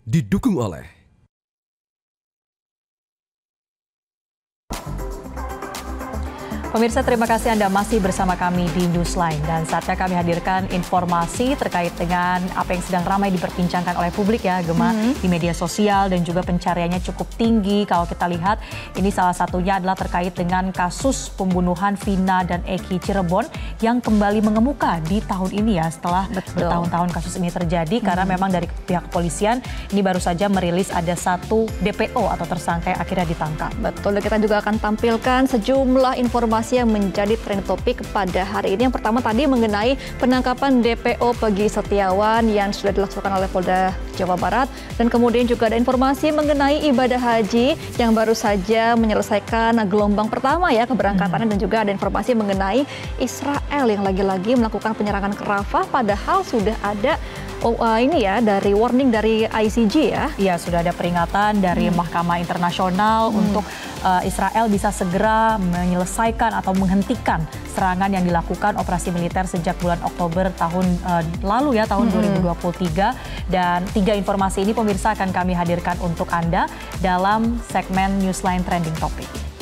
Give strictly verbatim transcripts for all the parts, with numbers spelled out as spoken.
didukung oleh Pemirsa, terima kasih Anda masih bersama kami di Newsline, dan saatnya kami hadirkan informasi terkait dengan apa yang sedang ramai diperbincangkan oleh publik ya, Gemma, mm-hmm. di media sosial, dan juga pencariannya cukup tinggi. Kalau kita lihat, ini salah satunya adalah terkait dengan kasus pembunuhan Vina dan Eki Cirebon yang kembali mengemuka di tahun ini ya, setelah Betul. bertahun-tahun kasus ini terjadi, mm-hmm. karena memang dari pihak kepolisian ini baru saja merilis ada satu D P O atau tersangka yang akhirnya ditangkap. Betul, kita juga akan tampilkan sejumlah informasi yang menjadi trending topik pada hari ini. Yang pertama tadi mengenai penangkapan D P O Peggy Setiawan yang sudah dilaksanakan oleh Polda Jawa Barat, dan kemudian juga ada informasi mengenai ibadah haji yang baru saja menyelesaikan gelombang pertama ya keberangkatannya, hmm. dan juga ada informasi mengenai Israel yang lagi-lagi melakukan penyerangan ke Rafah, padahal sudah ada Oh, uh, ini ya dari warning dari I C J ya. Iya, sudah ada peringatan dari hmm. Mahkamah Internasional hmm. untuk uh, Israel bisa segera menyelesaikan atau menghentikan serangan yang dilakukan operasi militer sejak bulan Oktober tahun uh, lalu ya, tahun hmm. dua ribu dua puluh tiga. Dan tiga informasi ini pemirsa akan kami hadirkan untuk Anda dalam segmen Newsline Trending Topic.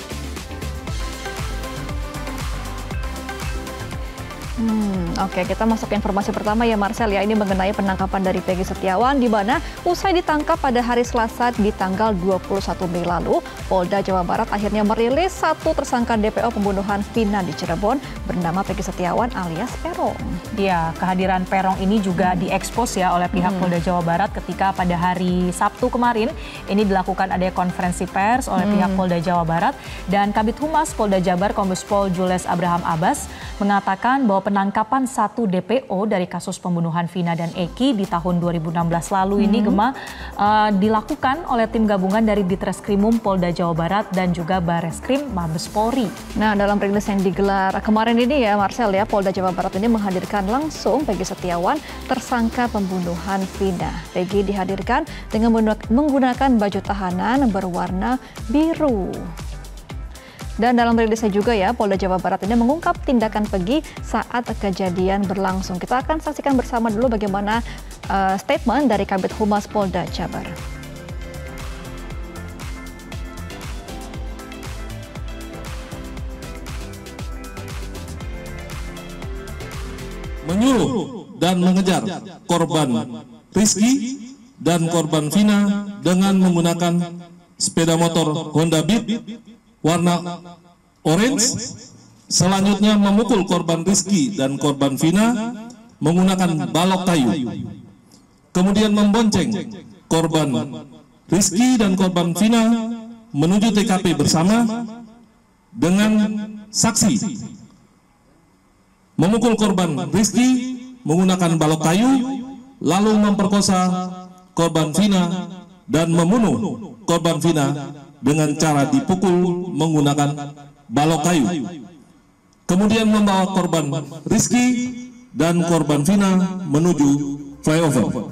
Hmm, Oke, okay, kita masuk ke informasi pertama ya Marcel ya, ini mengenai penangkapan dari Peggy Setiawan, di mana usai ditangkap pada hari Selasa di tanggal dua puluh satu Mei lalu, Polda Jawa Barat akhirnya merilis satu tersangka D P O pembunuhan Vina di Cirebon bernama Peggy Setiawan alias Perong. Ya, kehadiran Perong ini juga hmm. diekspos ya oleh pihak hmm. Polda Jawa Barat ketika pada hari Sabtu kemarin ini dilakukan ada konferensi pers oleh hmm. pihak Polda Jawa Barat, dan Kabid Humas Polda Jabar Kombes Pol Jules Abraham Abbas mengatakan bahwa penangkapan satu D P O dari kasus pembunuhan Vina dan Eki di tahun dua ribu enam belas lalu hmm. ini, Gemma, uh, dilakukan oleh tim gabungan dari Ditreskrimum Polda Jawa Barat dan juga Bareskrim Mabes Polri. Nah, dalam rilis yang digelar kemarin ini ya Marcel ya, Polda Jawa Barat ini menghadirkan langsung Peggy Setiawan, tersangka pembunuhan Vina. Peggy dihadirkan dengan menggunakan baju tahanan berwarna biru. Dan dalam rilisnya juga ya, Polda Jawa Barat ini mengungkap tindakan Peggy saat kejadian berlangsung. Kita akan saksikan bersama dulu bagaimana uh, statement dari Kabid Humas Polda Jabar. Menyuruh dan mengejar korban Rizky dan korban Vina dengan menggunakan sepeda motor Honda Beat warna orange, selanjutnya memukul korban Rizky dan korban Vina menggunakan balok kayu, kemudian membonceng korban Rizky dan korban Vina menuju T K P bersama dengan saksi, memukul korban Rizky menggunakan balok kayu, lalu memperkosa korban Vina dan membunuh korban Vina dengan cara dipukul menggunakan balok kayu. Kemudian membawa korban Rizky dan korban Vina menuju flyover.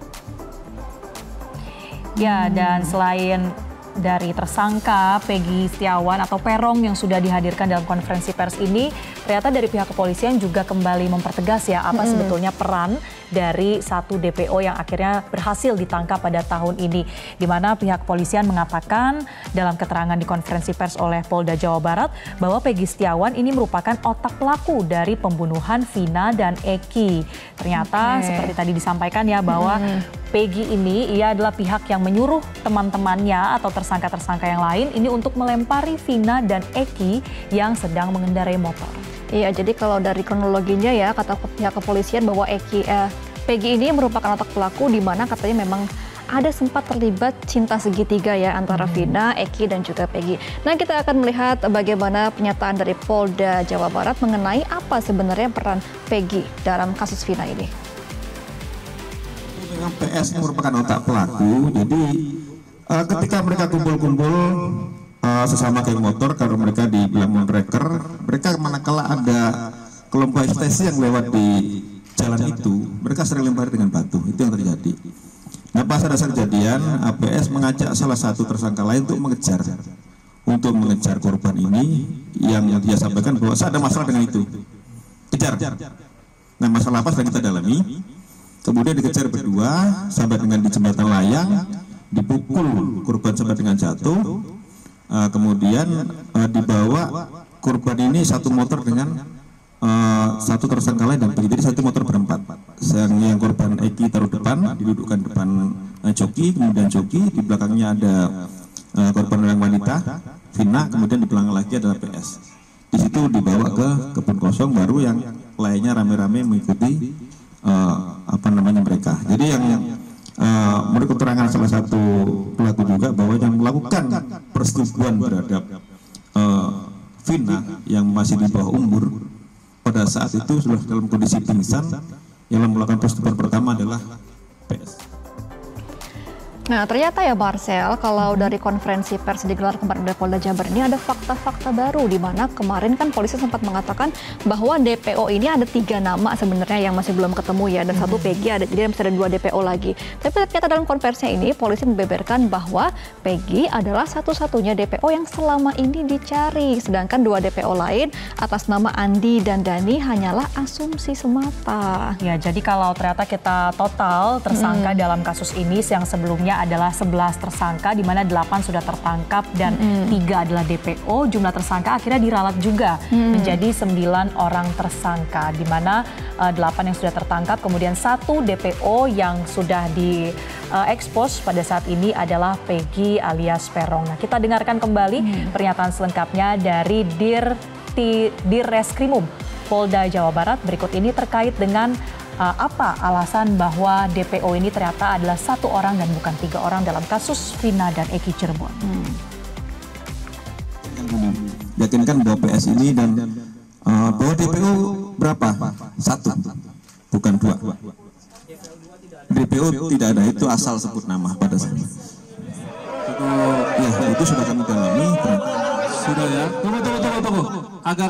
Ya, dan selain dari tersangka Peggy Setiawan atau Perong yang sudah dihadirkan dalam konferensi pers ini, ternyata dari pihak kepolisian juga kembali mempertegas ya apa hmm. sebetulnya peran dari satu D P O yang akhirnya berhasil ditangkap pada tahun ini, di mana pihak kepolisian mengatakan dalam keterangan di konferensi pers oleh Polda Jawa Barat bahwa Peggy Setiawan ini merupakan otak pelaku dari pembunuhan Vina dan Eki. Ternyata okay. seperti tadi disampaikan ya bahwa hmm. Peggy ini ia adalah pihak yang menyuruh teman-temannya atau tersangka-tersangka yang lain ini untuk melempari Vina dan Eki yang sedang mengendarai motor. Iya, jadi kalau dari kronologinya ya, kata pihak kepolisian bahwa Eki, eh, Peggy ini merupakan otak pelaku, di mana katanya memang ada sempat terlibat cinta segitiga ya antara hmm. Vina, Eki, dan juga Peggy. Nah, kita akan melihat bagaimana pernyataan dari Polda Jawa Barat mengenai apa sebenarnya peran Peggy dalam kasus Vina ini. Dengan P S ini merupakan otak pelaku, jadi uh, ketika mereka kumpul-kumpul Uh, sesama geng motor, kalau mereka di Lemon Reker, mereka manakala ada kelompok ekstasi yang lewat di jalan itu, mereka sering lempar dengan batu. Itu yang terjadi. Nah, pas ada kejadian, A P S mengajak salah satu tersangka lain untuk mengejar, untuk mengejar korban ini, yang dia sampaikan bahwa saya ada masalah dengan itu, kejar. Nah, masalah apa sedang kita dalami. Kemudian dikejar berdua sampai dengan di jembatan layang, dipukul korban sampai dengan jatuh. Uh, kemudian uh, dibawa korban ini satu motor dengan uh, satu tersangka lain dan begitu, jadi satu motor berempat. Yang, yang korban Eki taruh depan, didudukkan depan uh, joki, kemudian joki di belakangnya ada uh, korban yang wanita, Vina, kemudian di belakang lagi adalah P S. Di situ dibawa ke kebun kosong, baru yang lainnya rame-rame mengikuti uh, apa namanya mereka. Jadi yang Uh, menurut keterangan salah satu pelaku juga bahwa yang melakukan persetubuhan terhadap uh, Vina yang masih di bawah umur pada saat itu sudah dalam kondisi pingsan. Yang melakukan persetubuhan pertama adalah P S. Nah, ternyata ya Marcel, kalau dari konferensi pers digelar kemarin oleh Polda Jabar ini ada fakta-fakta baru, di mana kemarin kan polisi sempat mengatakan bahwa D P O ini ada tiga nama sebenarnya yang masih belum ketemu ya, dan hmm. satu P G ada, jadi masih ada dua D P O lagi. Tapi ternyata dalam konferensi ini polisi membeberkan bahwa P G adalah satu-satunya D P O yang selama ini dicari, sedangkan dua D P O lain atas nama Andi dan Dani hanyalah asumsi semata. Ya, jadi kalau ternyata kita total tersangka hmm. dalam kasus ini yang sebelumnya adalah sebelas tersangka, di mana delapan sudah tertangkap dan mm. tiga adalah D P O. Jumlah tersangka akhirnya diralat juga mm. menjadi sembilan orang tersangka, di mana uh, delapan yang sudah tertangkap, kemudian satu D P O yang sudah diekspos uh, pada saat ini adalah Peggy alias Perong. Nah, kita dengarkan kembali mm. pernyataan selengkapnya dari Dir Dirreskrimum Polda Jawa Barat berikut ini terkait dengan Uh, apa alasan bahwa D P O ini ternyata adalah satu orang dan bukan tiga orang dalam kasus Vina dan Eki Cirebon. Hmm. Yakinkan bahwa P S ini dan uh, bahwa D P O berapa? Satu, bukan dua. D P O tidak ada, itu asal sebut nama pada saat itu. Ya, itu sudah kami dalami. Sudah ya. Tunggu, tunggu, tunggu, tunggu. Agar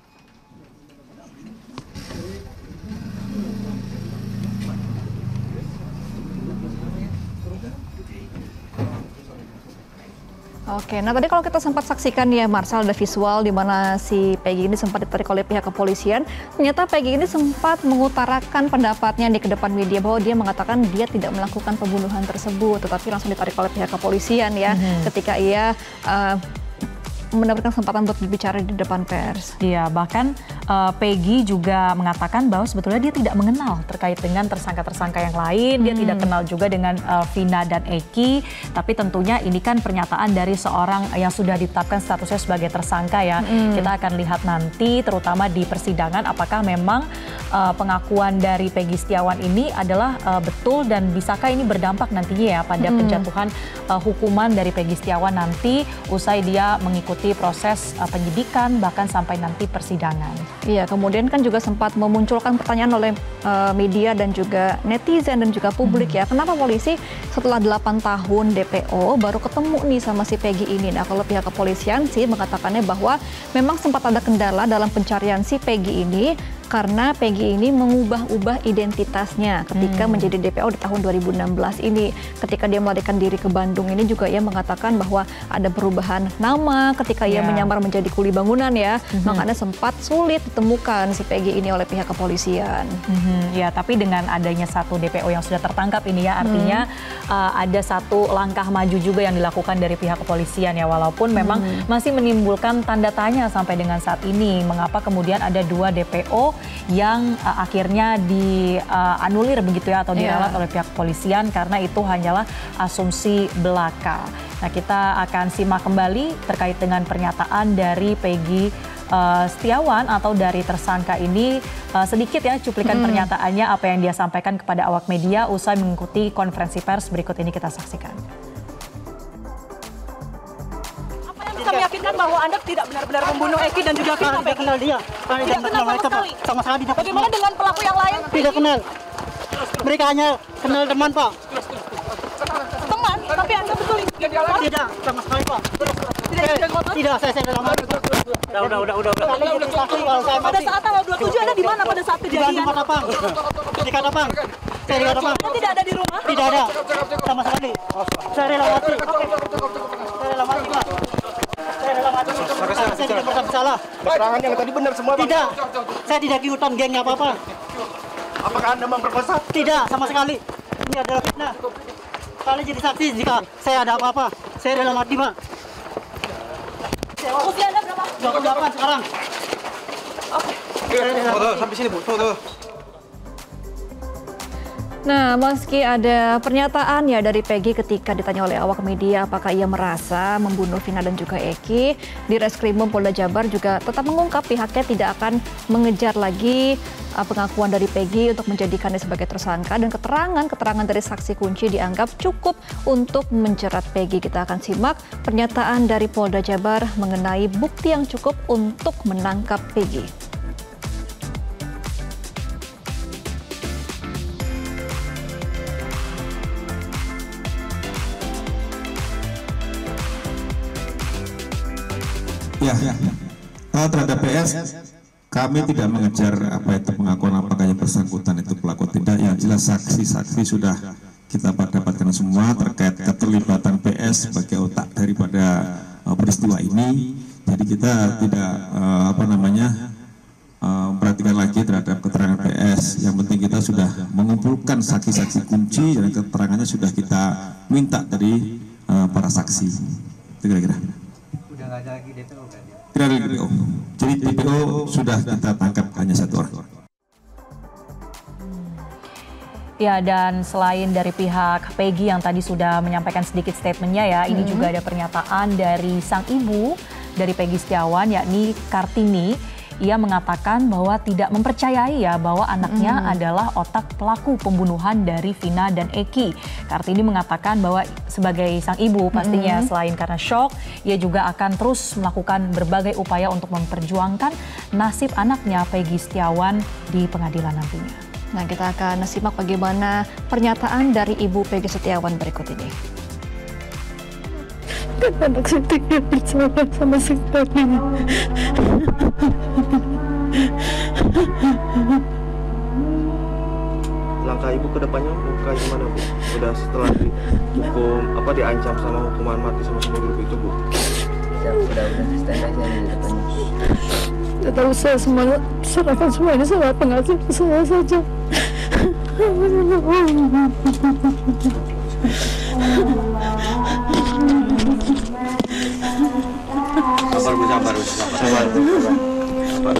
Oke, nah tadi kalau kita sempat saksikan ya Marcel, ada visual di mana si Peggy ini sempat ditarik oleh pihak kepolisian. Ternyata Peggy ini sempat mengutarakan pendapatnya di kedepan media bahwa dia mengatakan dia tidak melakukan pembunuhan tersebut, tetapi langsung ditarik oleh pihak kepolisian ya mm-hmm. ketika ia uh, mendapatkan kesempatan untuk berbicara di depan pers. Iya, bahkan uh, Peggy juga mengatakan bahwa sebetulnya dia tidak mengenal terkait dengan tersangka-tersangka yang lain. Hmm. Dia tidak kenal juga dengan uh, Vina dan Eki. Tapi tentunya ini kan pernyataan dari seorang yang sudah ditetapkan statusnya sebagai tersangka ya. Hmm. Kita akan lihat nanti terutama di persidangan apakah memang uh, pengakuan dari Peggy Setiawan ini adalah uh, betul dan bisakah ini berdampak nantinya ya pada hmm. penjatuhan uh, hukuman dari Peggy Setiawan nanti usai dia mengikuti proses uh, penyidikan bahkan sampai nanti persidangan. Iya, kemudian kan juga sempat memunculkan pertanyaan oleh uh, media dan juga netizen dan juga publik hmm. ya, kenapa polisi setelah delapan tahun D P O baru ketemu nih sama si Peggy ini. Nah, kalau pihak kepolisian sih mengatakannya bahwa memang sempat ada kendala dalam pencarian si Peggy ini karena Peggy ini mengubah-ubah identitasnya ketika hmm. menjadi D P O di tahun dua ribu enam belas ini. Ketika dia melarikan diri ke Bandung ini juga ia mengatakan bahwa ada perubahan nama ketika ia yeah. menyamar menjadi kuli bangunan ya. Mm-hmm. Makanya sempat sulit ditemukan si Peggy ini oleh pihak kepolisian. Mm-hmm. Ya, tapi dengan adanya satu D P O yang sudah tertangkap ini ya artinya mm. uh, ada satu langkah maju juga yang dilakukan dari pihak kepolisian ya, walaupun memang mm. masih menimbulkan tanda tanya sampai dengan saat ini mengapa kemudian ada dua D P O yang uh, akhirnya dianulir uh, begitu ya atau diralat yeah. oleh pihak kepolisian karena itu hanyalah asumsi belaka. Nah, kita akan simak kembali terkait dengan pernyataan dari Peggy uh, Setiawan atau dari tersangka ini uh, sedikit ya cuplikan hmm. pernyataannya apa yang dia sampaikan kepada awak media usai mengikuti konferensi pers berikut ini kita saksikan. Bisa meyakinkan bahwa Anda tidak benar-benar membunuh Eki dan juga Vina. Tidak kenal dia. Tidak, tidak kenal sama sekali. Sama sekali tidak. Bagaimana dengan pelaku yang lain? Tidak kenal. Mereka hanya kenal teman, Pak. Teman? Tapi Anda betul tidak sama sekali, Pak. Tidak istri motor? Tidak, saya saya dalam motor. Udah, udah, udah, udah. Pada saat tanggal dua puluh tujuh Anda di mana pada saat kejadian? Di Katapang. Di Katapang. Saya di Katapang. Anda tidak ada di rumah? Tidak ada. Sama sekali. Saya rela mati. Saya rela mati, Pak. Saya dalam hati, saya tidak bersalah. Keterangan yang tadi benar semua, Pak? Tidak, saya tidak ikutan geng apa-apa. Apa Apakah Anda memperkosa? Tidak, sama sekali. Ini adalah fitnah. Kalian jadi saksi jika saya ada apa-apa. Saya dalam hati, Pak. Usia Anda berapa? dua puluh delapan sekarang. Oke. Foto, sampai sini, Bu. Foto. Nah, meski ada pernyataan ya dari Peggy ketika ditanya oleh awak media apakah ia merasa membunuh Vina dan juga Eki, di Reskrimum Polda Jabar juga tetap mengungkap pihaknya tidak akan mengejar lagi uh, pengakuan dari Peggy untuk menjadikannya sebagai tersangka, dan keterangan-keterangan dari saksi kunci dianggap cukup untuk menjerat Peggy. Kita akan simak pernyataan dari Polda Jabar mengenai bukti yang cukup untuk menangkap Peggy. Ya, uh, terhadap P S kami tidak mengejar apa itu pengakuan apakah yang bersangkutan itu pelaku tidak. Yang jelas saksi-saksi sudah kita dapatkan semua terkait keterlibatan P S sebagai otak daripada uh, peristiwa ini. Jadi kita tidak uh, apa namanya uh, perhatikan lagi terhadap keterangan P S. Yang penting kita sudah mengumpulkan saksi-saksi kunci dan keterangannya sudah kita minta dari uh, para saksi. Itu kira-kira. Udah nggak ada lagi D P O kan? Tidak ada D P O. Jadi D P O sudah kita tangkap hanya satu orang. Ya, dan selain dari pihak Peggy yang tadi sudah menyampaikan sedikit statementnya ya, ini juga ada pernyataan dari sang ibu dari Peggy Setiawan, yakni Kartini. Ia mengatakan bahwa tidak mempercayai ya bahwa anaknya mm. adalah otak pelaku pembunuhan dari Vina dan Eki. Kartini mengatakan bahwa sebagai sang ibu pastinya mm. selain karena shock, ia juga akan terus melakukan berbagai upaya untuk memperjuangkan nasib anaknya Peggy Setiawan di pengadilan nantinya. Nah, kita akan simak bagaimana pernyataan dari Ibu Peggy Setiawan berikut ini. Kan anak saya tidak bersalah sama sekali. Langkah ibu ke depannya bukan gimana, Bu? Udah setelah dihukum apa diancam sama hukuman mati sama semua grup itu, Bu? Udah udah udah stand aja di depannya. Tidak tahu, saya semuanya serahkan semuanya sama pengasih saya saja. Sabar, Bu, sabar, Bu, sabar. Sabar, Bu, sabar. Sabar.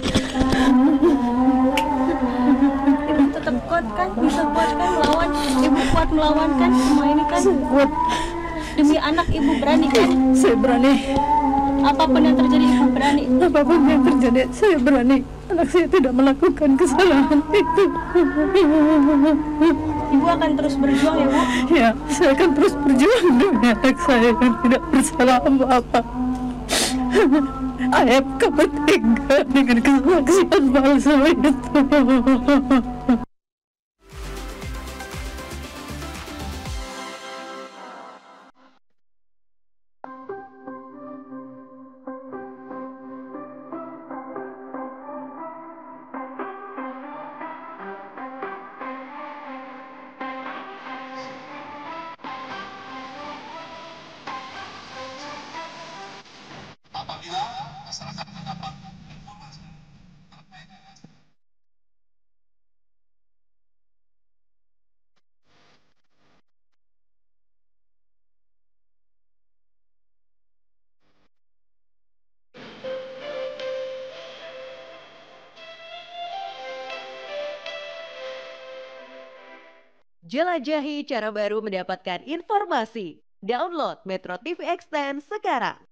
Ibu tetap kuat kan? Bisa kuat kan melawan? Ibu kuat melawan kan semua ini kan? Kuat. Demi anak ibu berani kan? Saya berani. Apapun yang terjadi ibu berani. Apapun yang terjadi, saya berani. Anak saya tidak melakukan kesalahan itu. Ibu akan terus berjuang ya, Bu? Ya, saya akan terus berjuang demi anak saya yang tidak bersalah apa-apa. Ayah, kamu tega dengan kesaksian palsu itu. Jelajahi cara baru mendapatkan informasi. Download Metro T V Extend sekarang.